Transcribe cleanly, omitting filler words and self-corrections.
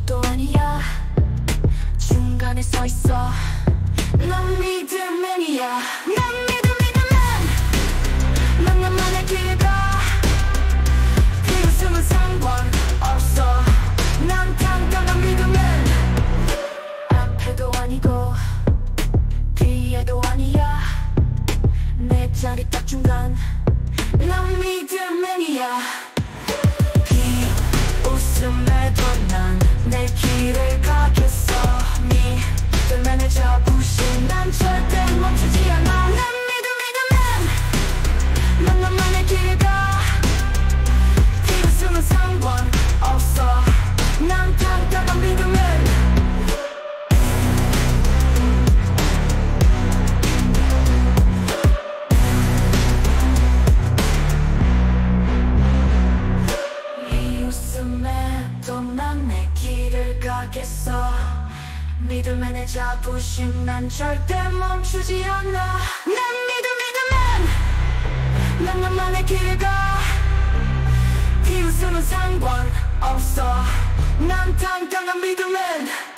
앞에도 아니야 중간에 서 있어 넌 믿음맨이야 난 믿음맨 난 나만의 길 가 비웃음은 상관없어 난 당당한 믿음맨 앞에도 아니고 뒤에도 아니야 내 자리 딱 중간 난 믿음맨이야 비웃음에도 난 내 길을 가겠어 믿음맨의 자부심 난 절대 멈추지 않아 난 믿음맨 난 나만의 길 가 비웃음은 상관없어 난 당당한 믿음맨 비웃음에도 난 내 길을 가겠어 믿음맨의 자부심 난 절대 멈추지 않아 난 믿음맨 난 나만의 길 가 비웃음은 상관없어 난 당당한 믿음맨